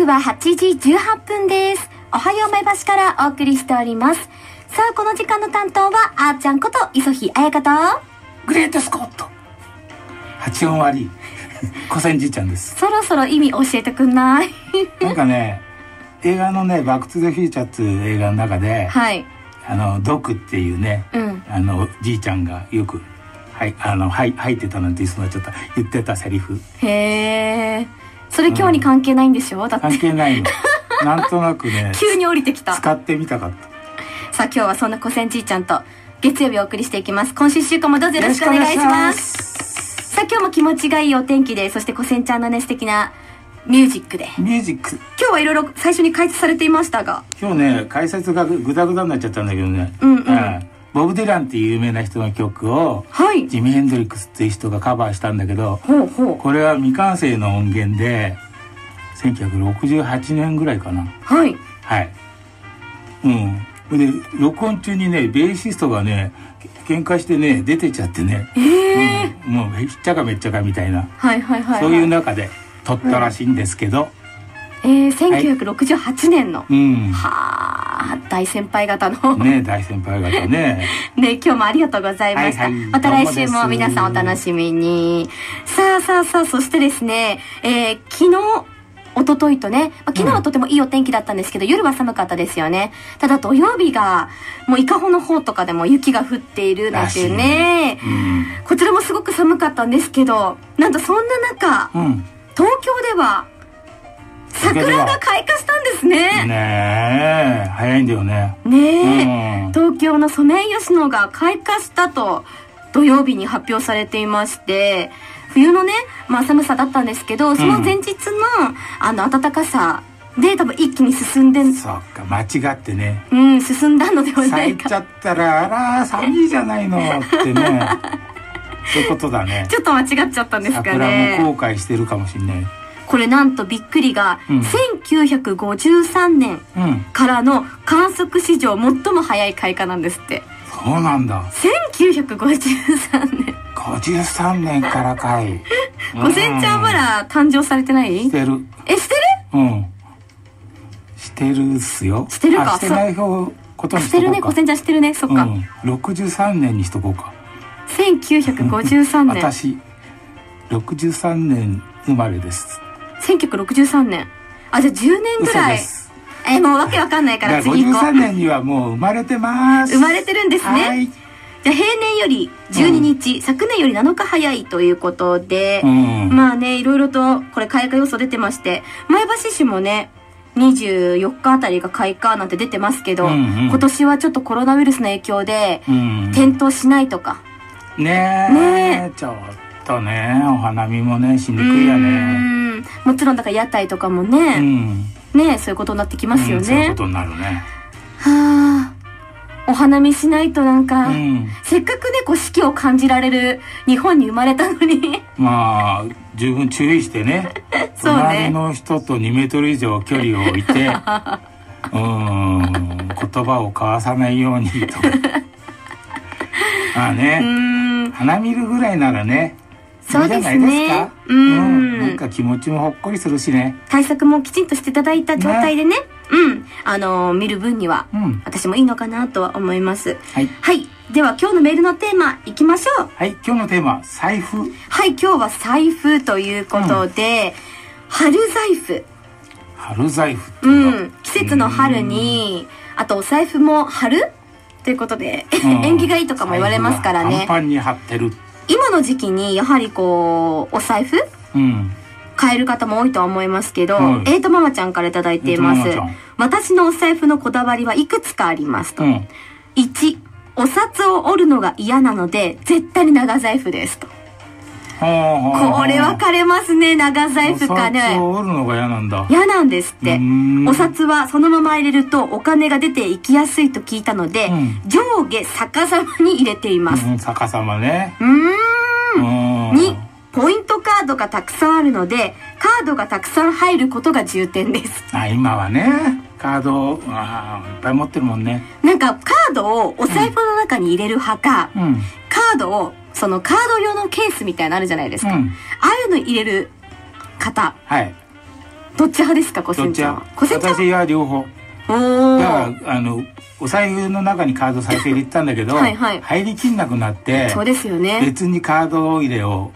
は8時18分です。おはよう前橋からお送りしております。さあ、この時間の担当はあーちゃんこと磯日彩香とグレートスコット発音悪い小千じいちゃんです。 そろそろ意味教えてくんないなんかね、映画のね、バックトゥザフューチャーっていう映画の中で、 はい、 ドクっていうね、じいちゃんがよく入ってたなんてそのちょっと言ってたセリフ。 へえ、それ今日に関係ないんでしょ、だって関係ないのなんとなくね急に降りてきた。 使ってみたかった。 さあ、今日はそんな小千じいちゃんと月曜日お送りしていきます。今週1週間もどうぞよろしくお願いします。さあ、今日も気持ちがいいお天気で、そして小千ちゃんのね、素敵なミュージックで。 ミュージック。 今日はいろいろ最初に解説されていましたが。 今日ね、解説がグダグダになっちゃったんだけどね。ボブ・ディランっていう有名な人の曲を、ジミ・ヘンドリックスっていう人がカバーしたんだけど、これは未完成の音源で、1968年ぐらいかな。 はい。 はい。で、録音中にね、ベーシストがね、喧嘩してね、出てっちゃってね。もう、ひっちゃかめっちゃかみたいな。そういう中で撮ったらしいんですけど。 1968年の。はあ、大先輩方の。 ね、大先輩方ね。 ね、今日もありがとうございました。また来週も皆さんお楽しみに。さあ、そしてですね、昨日、一昨日とね、昨日はとてもいいお天気だったんですけど、夜は寒かったですよね。ただ土曜日が、もう伊香保の方とかでも雪が降っているなんていうね、こちらもすごく寒かったんですけど、なんとそんな中、東京では、桜が開花したんですね。 ねえ、早いんだよね。 ねえ、東京のソメイヨシノが開花したと、土曜日に発表されていまして、冬のね、寒さだったんですけど、その前日の、暖かさで多分一気に進んでそうか、間違ってね。 進んだのではないか。 咲いちゃったら、あら、寒いじゃないのってね。そういうことだね。 ちょっと間違っちゃったんですかね。 桜も後悔してるかもしれない。 これなんとびっくりが、1953年からの観測史上最も早い開花なんですって。 そうなんだ。 1953年。 53年からかい。 小千ちゃんまだ誕生されてない？ してる。 してる？ してるっすよ。 してるか。 してないことにしとこうか。 してるね、小千ちゃんしてるね、そっか。 63年にしとこうか。 1953年。 私、63年生まれです。 1963年。あ、じゃあ10年ぐらい。もうわけわかんないから次行こう。 53年にはもう生まれてます。 生まれてるんですね。じゃあ平年より12日、昨年より7日早いということで、まあね、いろいろとこれ開花予想出てまして、前橋市もね、24日あたりが開花なんて出てますけど、今年はちょっとコロナウイルスの影響で、点灯しないとか。 ねえ、ちょっとね、お花見もね、しにくいよね。 もちろんだから屋台とかもね、ね、そういうことになってきますよね。 そういうことになるね。 はあ、お花見しないとなんか、せっかくね、四季を感じられる日本に生まれたのに。 まあ、十分注意してね。隣の人と2メートル以上距離を置いて、言葉を交わさないようにとか。まあね、花見るぐらいならね、 そうですね。 なんか気持ちもほっこりするしね。 対策もきちんとしていただいた状態でね、見る分には、私もいいのかなとは思います。はい。では今日のメールのテーマいきましょう。 はい、今日のテーマ、財布。 はい、今日は財布ということで、春財布。 春財布っていうの？ 季節の春に、あとお財布も春ということで、縁起がいいとかも言われますからね。 パンパンに貼ってる。 今の時期にやはりお財布買える方も多いとは思いますけど、ママちゃんからいただいています。私のお財布のこだわりはいくつかありますと。1、お札を折るのが嫌なので絶対に長財布ですと。これ分かれますね、長財布かね。 お札を折るのが嫌なんだ。 嫌なんですって。お札はそのまま入れるとお金が出ていきやすいと聞いたので、上下逆さまに入れています。 逆さまね。 2、ポイントカードがたくさんあるので、カードがたくさん入ることが重点です。 今はね、カードをいっぱい持ってるもんね。 なんかカードをお財布の中に入れる派か、カードをそのカード用のケースみたいなのあるじゃないですか。ああいうの入れる方どっち派ですか、小銭ちゃんは。 私は両方。だからお財布の中にカード最初入れてたんだけど入りきんなくなって、 そうですよね、 別にカード入れを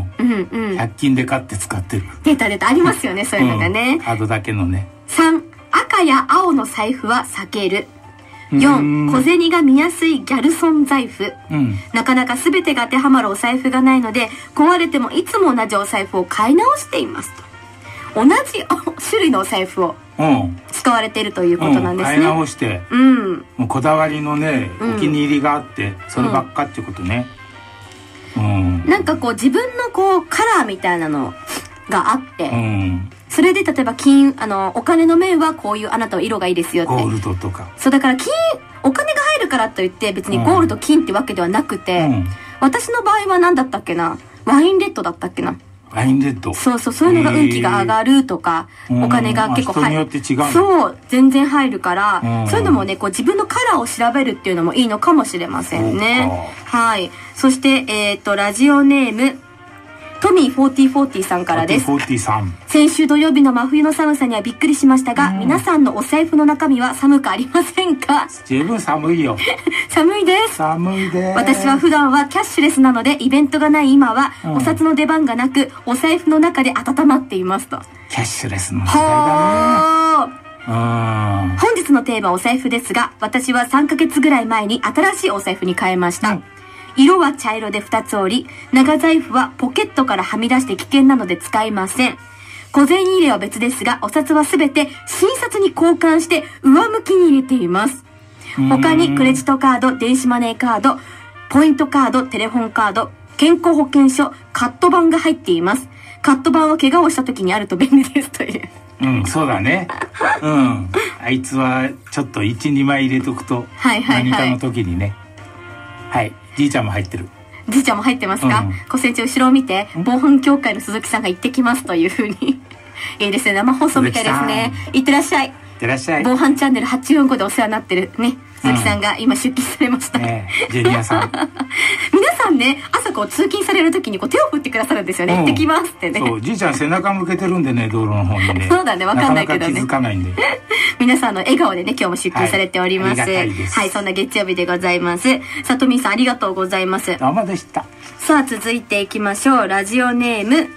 100均で買って使ってる。 出たありますよね、そういうのがね。 カードだけのね。 3、赤や青の財布は避ける。4、小銭が見やすいギャルソン財布。なかなか全てが当てはまるお財布がないので、壊れてもいつも同じお財布を買い直していますと。同じ種類のお財布を使われているということなんですね。 買い直して、もうこだわりのね、お気に入りがあってそればっかってことね。 なんかこう自分のこうカラーみたいなのがあって、それで例えばお金の面はこういうあなたは色がいいですよって。 ゴールドとか。 そうだからお金が入るからといって別にゴールド金ってわけではなくて、私の場合は何だったっけな、ワインレッドだったっけな。 ワインレッド。 そういうのが運気が上がるとか、お金が結構人によって違う。 そう全然入るから、そういうのもね、こう自分のカラーを調べるっていうのもいいのかもしれませんね。はい。そしてラジオネームトミー4040さんからです。先週土曜日の真冬の寒さにはびっくりしましたが、皆さんのお財布の中身は寒くありませんか？ 十分寒いよ。 寒いです。 寒いです。 私は普段はキャッシュレスなので、イベントがない今は、お札の出番がなく、お財布の中で温まっていますと。 キャッシュレスの時代だね。 本日のテーマお財布ですが、私は3ヶ月ぐらい前に新しいお財布に変えました。色は茶色で2つ折り、長財布はポケットからはみ出して危険なので使いません。小銭入れは別ですが、お札はすべて新札に交換して上向きに入れています。他にクレジットカード、電子マネーカード、ポイントカード、テレホンカード、健康保険証、カット版が入っています。カット版は怪我をした時にあると便利ですという。 そうだね。あいつはちょっと1、2枚入れとくと、何かの時にね。はい。じいちゃんも入ってる。 じいちゃんも入ってますか？小銭ちゃん後ろを見て、防犯協会の鈴木さんが行ってきますというふうに。いいですね。生放送みたいですね。行ってらっしゃい。 ってらっしゃい。 防犯チャンネル845でお世話になってるね、鈴木さんが今出勤されました。 ジェニアさん。 皆さんね、朝こう通勤される時にこう手を振ってくださるんですよね。行ってきますってね。 そう、じいちゃん背中向けてるんでね、道路の方にね。 そうだね、わかんないけどね。 なかなか気づかないんで。 皆さんの笑顔でね、今日も出勤されております。はい、そんな月曜日でございます。さとみさんありがとうございます。 どうもでした。 さあ、続いていきましょう。ラジオネーム、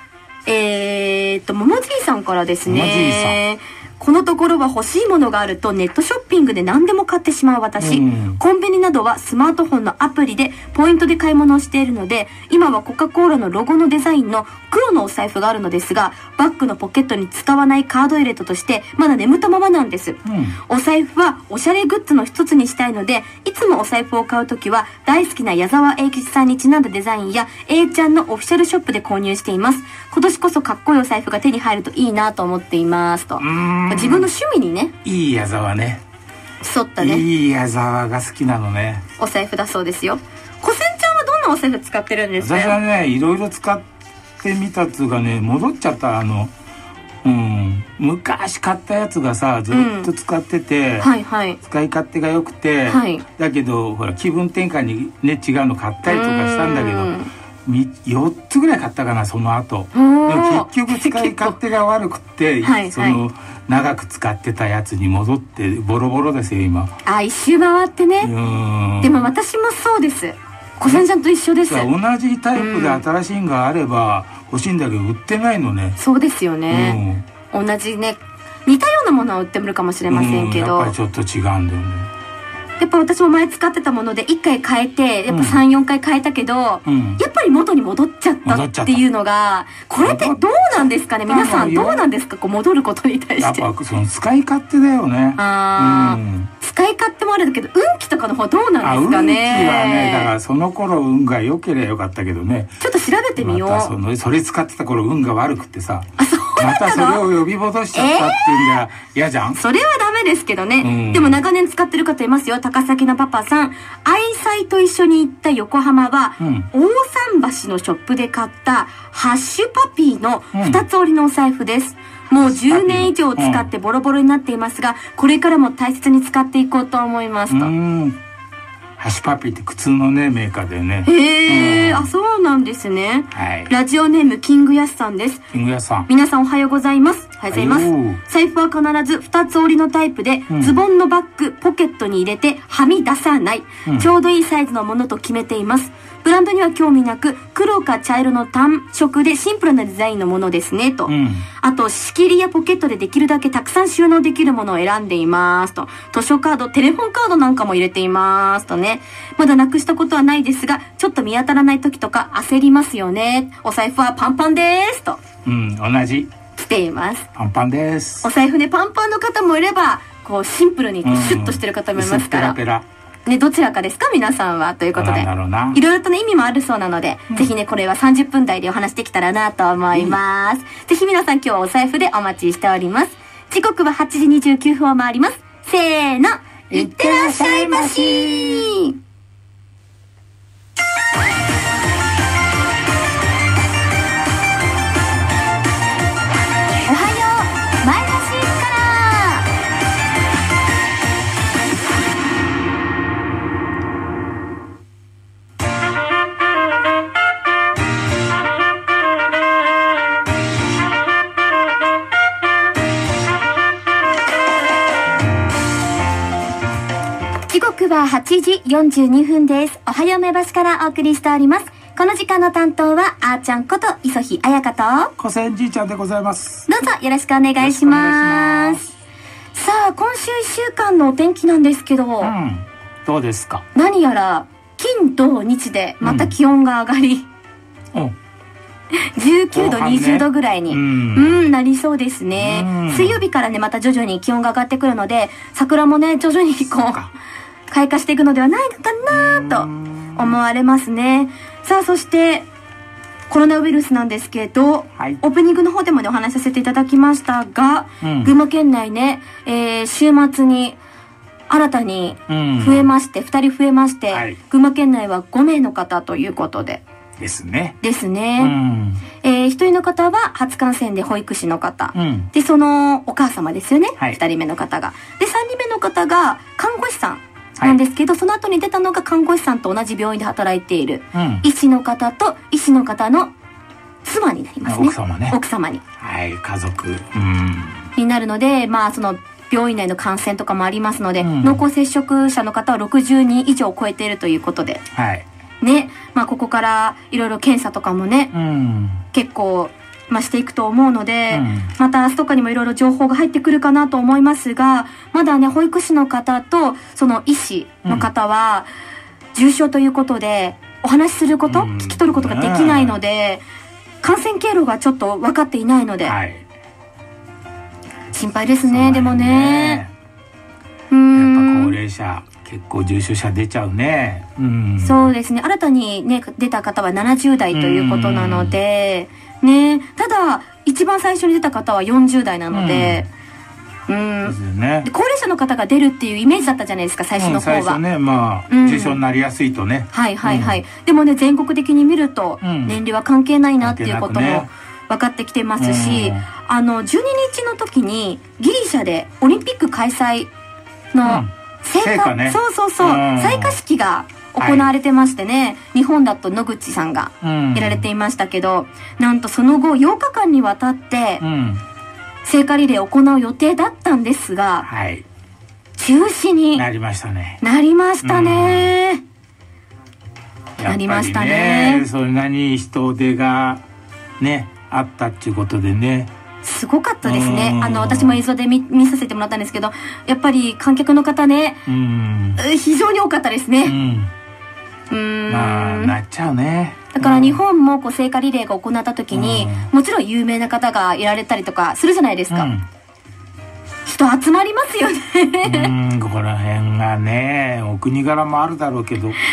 ももじいさんからですね。このところは欲しいものがあるとネットショッピングで何でも買ってしまう私、コンビニなどはスマートフォンのアプリでポイントで買い物をしているので、今はコカ・コーラのロゴのデザインの黒のお財布があるのですが、バッグのポケットに使わないカード入れとしてまだ眠ったままなんです。お財布はおしゃれグッズの一つにしたいので、いつもお財布を買うときは大好きな矢沢永吉さんにちなんだデザインや A ちゃんのオフィシャルショップで購入しています。今年こそかっこいいお財布が手に入るといいなと思っていますと。自分の趣味にね、 いい矢沢ね、 沿ったね、 いい矢沢が好きなのね。 お財布だそうですよ。小銭ちゃんはどんなお財布使ってるんですか？ 私はね、いろいろ使ってみたっつうかね、戻っちゃった。昔買ったやつがさ、ずっと使ってて、使い勝手が良くて、だけどほら気分転換にね、違うの買ったりとかしたんだけど、4つぐらい買ったかな、その後。でも結局使い勝手が悪くて、その長く使ってたやつに戻ってボロボロですよ今。 一周回ってね。でも私もそうです。小銭ちゃんと一緒です。 同じタイプで新しいのがあれば欲しいんだけど売ってないのね。 そうですよね。同じね、似たようなものは売ってるかもしれませんけど、 やっぱりちょっと違うんだよね。 やっぱ私も前使ってたもので1回変えて、やっぱ3、4回変えたけど、やっぱり元に戻っちゃったっていうのが、これってどうなんですかね、皆さんどうなんですか、こう戻ることに対して。 やっぱその使い勝手だよね。 使い勝手もあるけど、運気とかの方どうなんですかね。 運気はね、だからその頃運が良ければよかったけどね。 ちょっと調べてみよう。 それ使ってた頃運が悪くてさ、またそれを呼び戻しちゃったっていうんじゃ嫌じゃん。 それはダメですけどね。でも長年使ってる方いますよ。高崎のパパさん、愛妻と一緒に行った横浜は、大桟橋のショップで買ったハッシュパピーの2つ折りのお財布です。もう10年以上使ってボロボロになっていますが、これからも大切に使っていこうと思いますと。 ハッシュパピーって靴のね、メーカーだよね。 へえ、そうなんですね。ラジオネームキングヤスさんです。 キングヤスさん。 皆さんおはようございます。 ありがとうございます。財布は必ず2つ折りのタイプで、ズボンのバッグ、ポケットに入れてはみ出さない。ちょうどいいサイズのものと決めています。ブランドには興味なく、黒か茶色の単色でシンプルなデザインのものですね、と。あと、仕切りやポケットでできるだけたくさん収納できるものを選んでいます、と。図書カード、テレフォンカードなんかも入れています、とね。まだなくしたことはないですが、ちょっと見当たらない時とか焦りますよね。お財布はパンパンです、と。 同じ。 来ています。 パンパンです。 お財布ね、パンパンの方もいれば、こう、シンプルにシュッとしてる方もいますから。 ペラペラ。 ね、どちらかですか皆さんはということでいろいろとね意味もあるそうなので、ぜひねこれは30分台でお話できたらなと思います、ぜひ皆さん今日はお財布でお待ちしております。時刻は8時29分を回ります。せーの、いってらっしゃいまし。8時42分です。おはようめばしからお送りしております。この時間の担当はあーちゃんこと磯日彩香と小仙じいちゃんでございます。 どうぞよろしくお願いします。さあ今週1週間のお天気なんですけど、 どうですか。 何やら金土日でまた気温が上がり、19度、20度ぐらいに、なりそうですね。水曜日からねまた徐々に気温が上がってくるので、桜もね徐々にこう開花していくのではないのかなと思われますね。さあそしてコロナウイルスなんですけど、オープニングの方でもねお話しさせていただきましたが、群馬県内ね、週末に新たに増えまして、2人増えまして、群馬県内は5名の方ということでですね。 1人の方は初感染で保育士の方、でそのお母様ですよね、2人目の方が。で3人目の方が看護師さんなんですけど、その後に出たのが看護師さんと同じ病院で働いている医師の方と医師の方の妻になりますね。奥様に、 家族になるので、まあその病院内の感染とかもありますので、濃厚接触者の方は60人以上超えているということで、ね、まあここからいろいろ検査とかもね、結構していくと思うので、また明日とかにもいろいろ情報が入ってくるかなと思いますが、まだね保育士の方とその医師の方は重症ということでお話しすること、聞き取ることができないので、感染経路がちょっと分かっていないので、心配ですね。でもね、 やっぱ高齢者結構重症者出ちゃうね。 そうですね。新たにね出た方は70代ということなのでね、ただ一番最初に出た方は40代なので、高齢者の方が出るっていうイメージだったじゃないですか、最初の方は。 最初ね、まあ重症になりやすいとね。 でもね全国的に見ると年齢は関係ないなっていうことも分かってきてますし、12日の時にギリシャでオリンピック開催の聖火、採火式が行われてましてね、日本だと野口さんがやられていましたけど、なんとその後8日間にわたって聖火リレーを行う予定だったんですが、中止になりましたね。 なりましたね。 そんなに人手がねあったっていうことでね、 すごかったですね。私も映像で見させてもらったんですけど、やっぱり観客の方ね、非常に多かったですね。 まあなっちゃうね。 だから日本もこう聖火リレーが行った時に、もちろん有名な方がいられたりとかするじゃないですか。人集まりますよね。 ここら辺がね、お国柄もあるだろうけど。ね、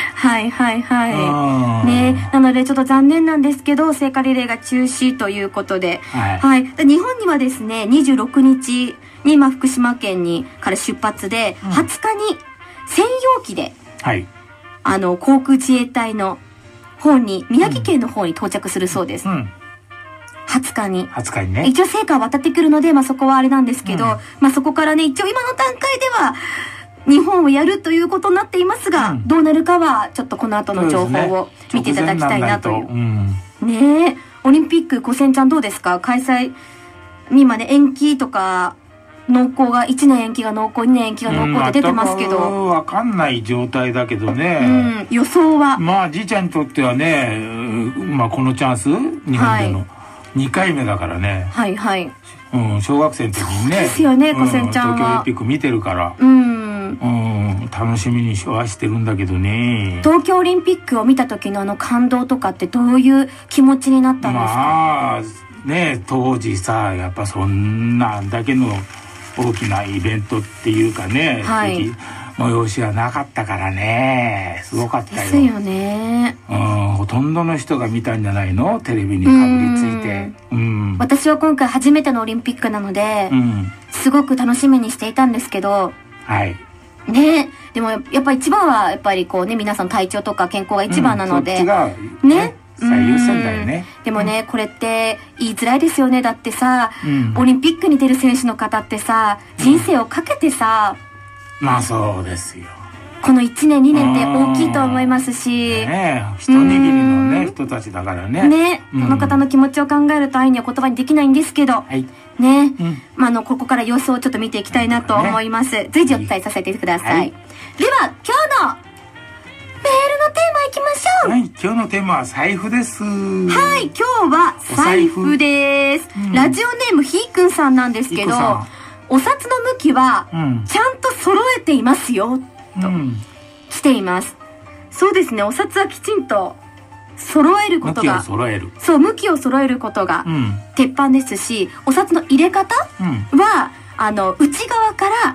なのでちょっと残念なんですけど、聖火リレーが中止ということで、日本にはですね、26日に福島県から出発で、20日に専用機で、航空自衛隊の方に、宮城県の方に到着するそうです。20日にね、一応聖火は渡ってくるので、そこはあれなんですけど、そこからね一応今の段階では日本をやるということになっていますが、どうなるかはちょっとこの後の情報を見ていただきたいなという。ねえ、オリンピック、小仙ちゃんどうですか？開催今ね、延期とか、濃厚が、1年延期が濃厚、2年延期が濃厚って出てますけど。 わかんない状態だけどね。 予想は。 まあ、じいちゃんにとってはね、まあ、このチャンス、日本での2回目だからね。 はいはい。 小学生の時にね。 ですよね、こせんちゃんは。 東京オリンピック見てるから。楽しみにはしてるんだけどね。 東京オリンピックを見た時の感動とかってどういう気持ちになったんですか？ まあ、ね、当時さ、やっぱそんなだけの大きなイベントっていうかね、催しはなかったからね、すごかったよ。 ですよね。 ほとんどの人が見たんじゃないの？テレビにかぶりついて。 私は今回初めてのオリンピックなので、すごく楽しみにしていたんですけど、 はい。 ね、でもやっぱ一番はやっぱりこうね、皆さん体調とか健康が一番なので、 そっちがね、最優先だよね。 でもね、これって言いづらいですよね。だってさ、オリンピックに出る選手の方ってさ、人生をかけてさ、 まあそうですよ。 この1年2年って大きいと思いますし、 一握りのね、人たちだからね。 ね、この方の気持ちを考えると愛には言葉にできないんですけど、ね、ここから様子をちょっと見ていきたいなと思います。随時お伝えさせてください。では、今日のメールのテーマいきましょう。 はい、今日のテーマは財布です。 はい、今日は財布です。ラジオネームひーくんさんなんですけど、お札の向きはちゃんと揃えていますよと来ています。そうですね、お札はきちんと揃えることが、そう、向きを揃えることが鉄板ですし、お札の入れ方は内側から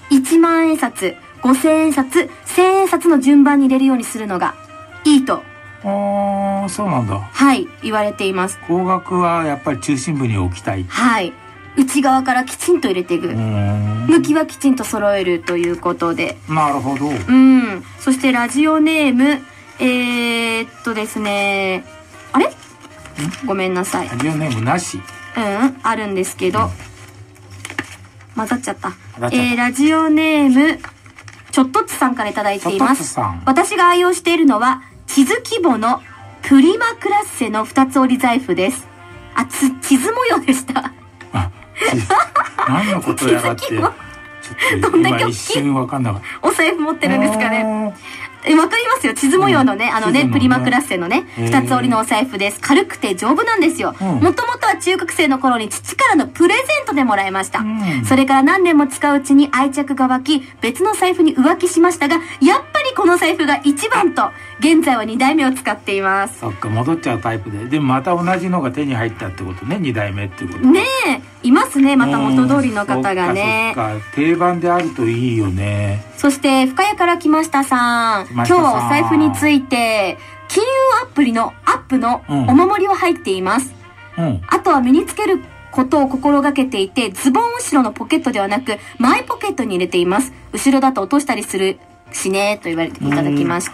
1万円札、5000円札、1000円札の順番に入れるようにするのがいいと。 ああ、そうなんだ。 はい、言われています。 高額はやっぱり中心部に置きたい。 はい。内側からきちんと入れていく。向きはきちんと揃えるということで。 なるほど。 そしてラジオネーム、ですね、あれ？ごめんなさい。 ラジオネームなし。 あるんですけど、混ざっちゃった。ラジオネーム、ちょっとっつさんからいただいています。私が愛用しているのは、地図規模のプリマクラッセの2つ折り財布です。あ、地図模様でした。 何のことやがって。ちょっと今一瞬分かんなかった。 お財布持ってるんですかね。わかりますよ。地図模様のね、プリマクラッセのね、2つ折りのお財布です。軽くて丈夫なんですよ。もともとは中学生の頃に父からのプレゼントでもらいました。それから何年も使ううちに愛着が湧き、別の財布に浮気しましたが、やっぱりこの財布が一番と、現在は2代目を使っています。 そっか、戻っちゃうタイプで。でもまた同じのが手に入ったってことね、2代目ってこと。 ねえ、いますね、また元通りの方がね。 そっか、定番であるといいよね。 そして、深谷から来ましたさん。今日はお財布について、金融アプリのアップのお守りは入っています。あとは身につけることを心がけていて、ズボン後ろのポケットではなく、前ポケットに入れています。後ろだと落としたりするしね、と言われていただきました。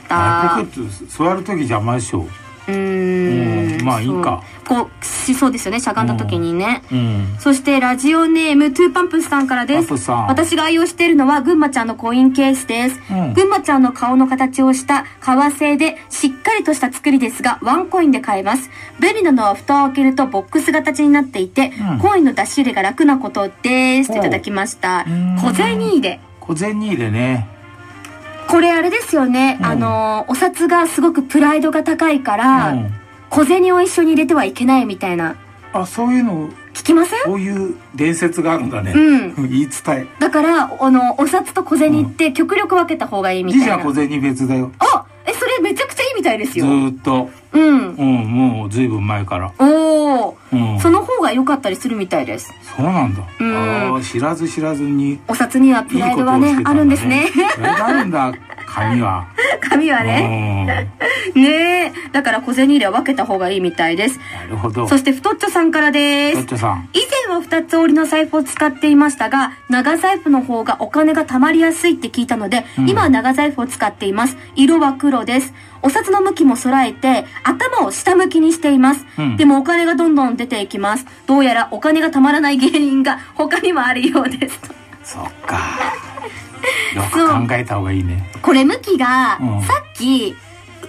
ポケット座るとき邪魔でしょ。まあいいか。 こうしそうですよね、しゃがんだ時にね。そしてラジオネームトゥーパンプスさんからです。私が愛用しているのはぐんまちゃんのコインケースです。ぐんまちゃんの顔の形をした革製でしっかりとした作りですが、ワンコインで買えます。便利なのは蓋を開けるとボックス形になっていて、コインの出し入れが楽なことですといただきました。小銭入れ。 小銭入れね。 これあれですよね、お札がすごくプライドが高いから、小銭を一緒に入れてはいけないみたいな。 あ、そういうの聞きません？ そういう伝説があるんだね。言い伝え。 だからお札と小銭って極力分けた方がいいみたいな。 じゃあ小銭別だよ。 あ、それめちゃくちゃいいみたいですよ。 ずーっと。もうずいぶん前から。 その方が良かったりするみたいです。 そうなんだ。知らず知らずに。 お札にはプライドはね、あるんですね。 プライドあるんだ、紙は。 紙はね。ねえ。だから小銭入れは分けた方がいいみたいです。 なるほど。 そして太っちょさんからです。 太っちょさん。 以前は2つ折りの財布を使っていましたが、長財布の方がお金が貯まりやすいって聞いたので、今は長財布を使っています。色は黒です。お札の向きも揃えて、頭を下向きにしています。でもお金がどんどん出ていきます。どうやらお金が貯まらない原因が他にもあるようです。 そっか。よく考えた方がいいね。 これ向きが、さっき上向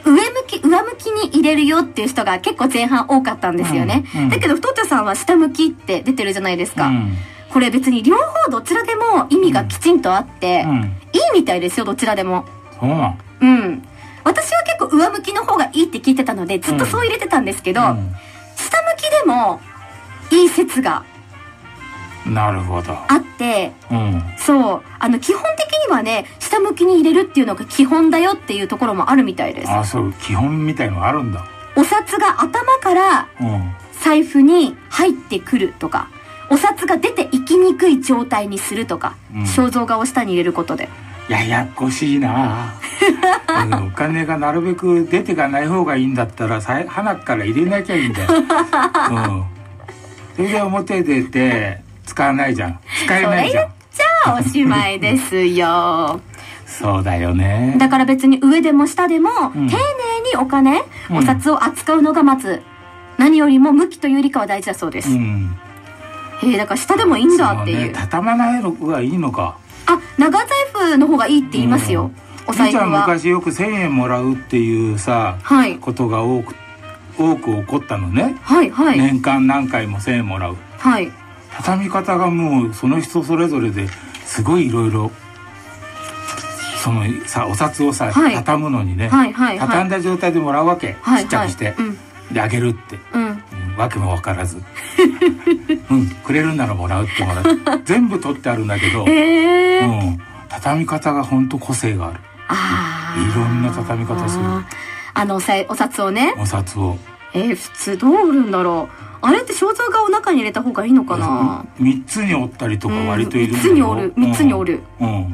上向きに入れるよっていう人が結構前半多かったんですよね。だけど太田さんは下向きって出てるじゃないですか。これ別に両方どちらでも意味がきちんとあって、いいみたいですよ、どちらでも。 そうなん。 私は結構上向きの方がいいって聞いてたのでずっとそう入れてたんですけど、下向きでもいい説がなるほどあって、そう基本的にはね、下向きに入れるっていうのが基本だよっていうところもあるみたいです。 あ、そう、基本みたいのがあるんだ。 お札が頭から財布に入ってくるとか、お札が出ていきにくい状態にするとか、肖像画を下に入れることで。 ややこしいなお金がなるべく出てがない方がいいんだったら鼻から入れなきゃいいんだよ。それで表出て使わないじゃん。使えないじゃん。 それ言っちゃおしまいですよ。 そうだよね。 だから別に上でも下でも、丁寧にお金、お札を扱うのがまず何よりも向きというよりかは大事だそうです。だから下でもいいんだっていう。 畳まないのがいいのか。 あ、長財布の方がいいって言いますよ。お財布は。 昔よく1000円もらうっていうさ、ことが多く起こったのね。年間何回も1000円もらう。畳み方がもうその人それぞれですごいいろいろ、そのさ、お札をさ、畳むのにね、畳んだ状態でもらうわけ。ちっちゃくしてであげるって、わけも分からずくれるならもらうってもらう全部取ってあるんだけど、畳み方が本当個性がある。いろんな畳み方する。 お札をね。 お札を普通どう売るんだろう。あれって肖像画を中に入れた方がいいのかな。 3つに折ったりとか割といるんだよ。 3つに折る。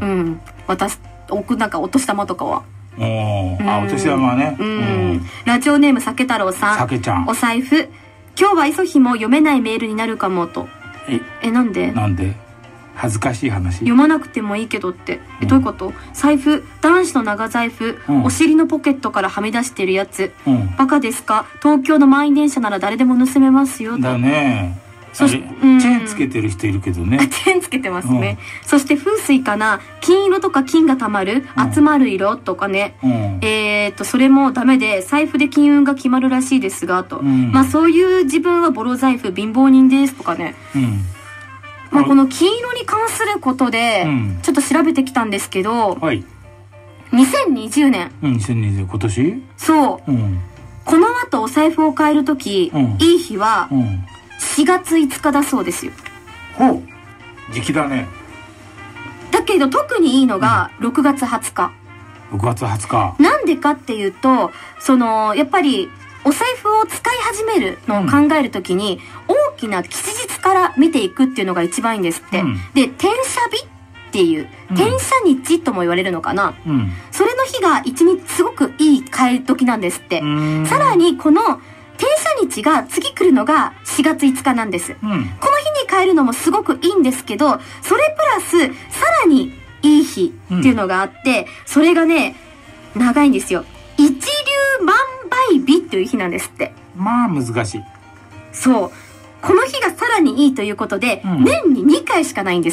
なんかお年玉とかは。 お年玉はね。 ラジオネーム酒太郎さん。 酒ちゃん。 お財布。今日は急ぎも読めないメールになるかもと。なんで？ なんで？恥ずかしい話。 読まなくてもいいけどって。どういうこと？財布、男子の長財布、お尻のポケットからはみ出してるやつ。バカですか？東京の満員電車なら誰でも盗めますよと。 だね。チェーンつけてる人いるけどね。 チェーンつけてますね。そして風水かな、金色とか金がたまる、集まる色とかね。それもダメで、財布で金運が決まるらしいですがと。まあそういう自分はボロ財布、貧乏人ですとかね。まあこの金色に関することでちょっと調べてきたんですけど、2020年。 2020今年？ そう。この後お財布を買えるとき、いい日は4月5日だそうですよ。 ほう、時期だね。 だけど特にいいのが6月20日。 6月20日。 なんでかっていうと、やっぱりお財布を使い始めるのを考えるときに、大きな吉日から見ていくっていうのが一番いいんですって。で、転写日っていう、転写日とも言われるのかな。それの日が一日すごくいい買い時なんですって。さらにこの転写日が次来るのが4月5日なんです。この日に買えるのもすごくいいんですけど、それプラスさらにいい日っていうのがあって、それがね、長いんですよ。一粒万倍日っていう日なんですって。 まあ難しい。 そう。この日がさらにいいということで、年に2回しかないんです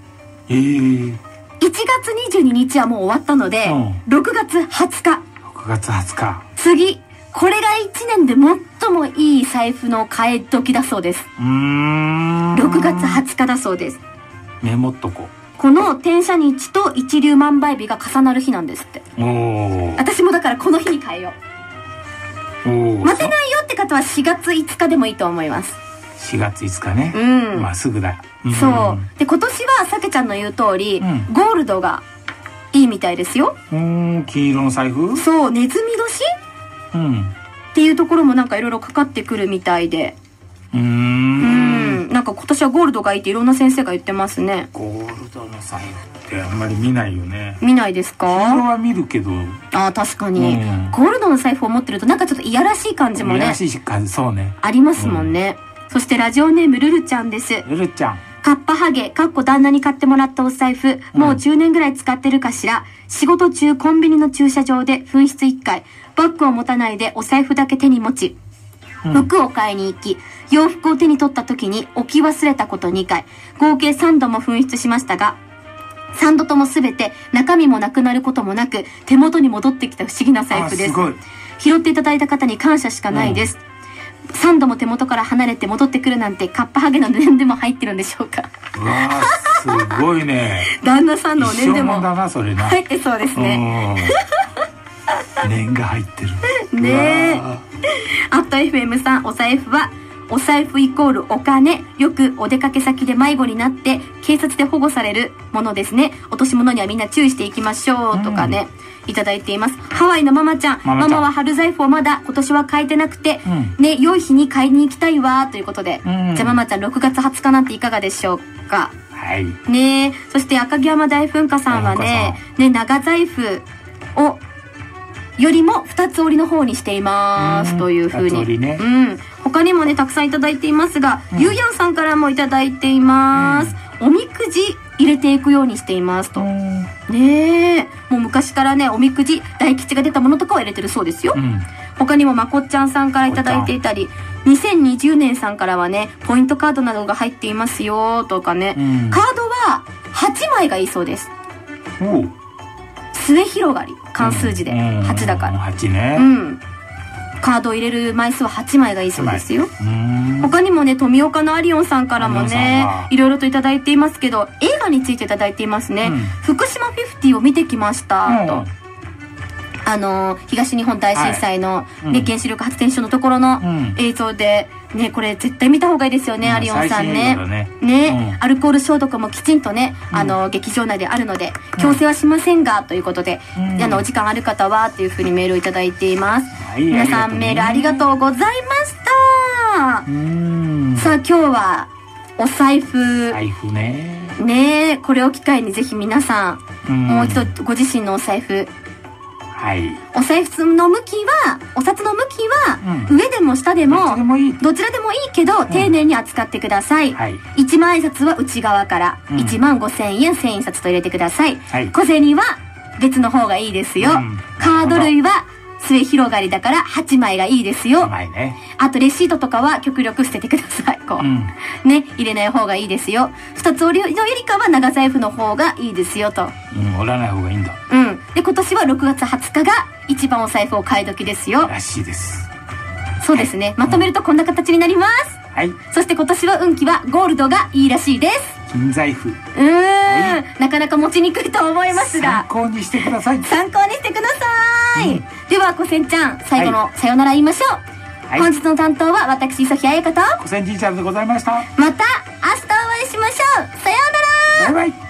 。1月22日はもう終わったので、6月20日。 6月20日。 次。これが1年で最もいい財布の買い時だそうです。6月20日だそうです。 メモっとこう。 この転写日と一粒万倍日が重なる日なんですって。私もだからこの日に変えよう。待てないよって方は4月5日でもいいと思います。 4月5日ね。まあすぐだ。 そう。で、今年はさけちゃんの言う通り、ゴールドがいいみたいですよ。 金色の財布？ そう、ネズミ年？っていうところもなんかいろいろかかってくるみたいで。なんか今年はゴールドがいいっていろんな先生が言ってますね。 ゴールドの財布ってあんまり見ないよね。 見ないですか？ 黄色は見るけど。 確かに。ゴールドの財布を持ってるとなんかちょっといやらしい感じもね。いやらしい感じ、そうね。 ありますもんね。そしてラジオネームルルちゃんです。 ルルちゃん。 カッパハゲ、かっこ旦那に買ってもらったお財布、もう10年ぐらい使ってるかしら。仕事中コンビニの駐車場で紛失1回、バッグを持たないでお財布だけ手に持ち、服を買いに行き、洋服を手に取った時に置き忘れたこと2回、合計3度も紛失しましたが、3度とも全て中身もなくなることもなく手元に戻ってきた不思議な財布です。 拾っていただいた方に感謝しかないです。3度も手元から離れて戻ってくるなんて、カッパハゲの念でも入ってるんでしょうか。 うわー、すごいね。 旦那さんのお念でも入ってそうですね。 念が入ってるね。あっと FM さん、お財布イコールお金。よくお出かけ先で迷子になって警察で保護されるものですね。落とし物にはみんな注意していきましょうとかね、いただいています。ハワイのママちゃん、ママは春財布をまだ今年は買えてなくて、ね、良い日に買いに行きたいわということで、じゃあママちゃん6月20日なんていかがでしょうか。 はい。 ね、そして赤城山大噴火さんはね、長財布をよりも2つ折りの方にしていますというふうに、他にもねたくさんいただいていますが、ゆうやんさんからもいただいています。おみくじ入れていくようにしていますと。ねえ、もう昔からねおみくじ大吉が出たものとかを入れてるそうですよ。他にもまこっちゃんさんからいただいていたり、2020年さんからはねポイントカードなどが入っていますよとかね、カードは8枚がいいそうです。末広がり漢数字で8だから 8ね。 カードを入れる枚数は8枚がいいそうですよ。他にもね富岡のアリオンさんからもねいろいろといただいていますけど、映画についていただいていますね。福島50を見てきましたと。東日本大震災の、ね、原子力発電所のところの映像で、ね、これ絶対見た方がいいですよね、アリオンさんね。ね、アルコール消毒もきちんとね、劇場内であるので、強制はしませんが、ということで、お時間ある方は、というふうにメールをいただいています。皆さんメールありがとうございました。さあ、今日は、お財布。 財布ね。 ね、これを機会にぜひ皆さん、もう一度ご自身のお財布、お財布の向きは、お札の向きは、上でも下でもどちらでもいいけど丁寧に扱ってください。1万円札は内側から1万5000円1000円札と入れてください。小銭は別の方がいいですよ。カード類は末広がりだから8枚がいいですよ。あとレシートとかは極力捨ててください。こうね、入れない方がいいですよ。2つ折りのよりかは長財布の方がいいですよと。 折らない方がいいんだ。 で今年は6月20日が一番お財布を買い時ですよ。 らしいです。 そうですね、まとめるとこんな形になります。そして今年は運気はゴールドがいいらしいです。 金財布。 なかなか持ちにくいと思いますが、 参考にしてください。 参考にしてください。ではこせんちゃん、最後のさよなら言いましょう。本日の担当は私ソフィア彩香とこせんじいちゃんでございました。 また明日お会いしましょう。さようなら。 バイバイ。